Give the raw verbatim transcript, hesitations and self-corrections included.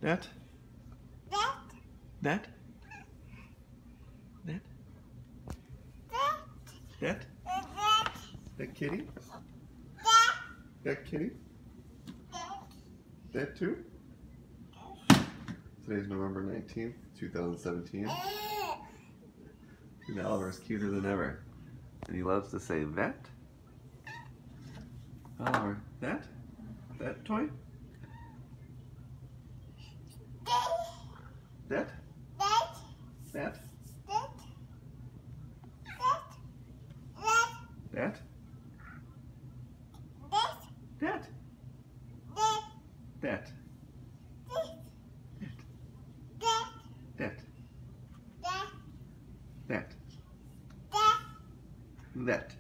That? That? That? That? That kitty? That kitty? That too? Today's November nineteenth, two thousand seventeen. And Oliver's cuter than ever. And he loves to say that. Oliver, that? That toy? That? That? That? That? That? That? That? That?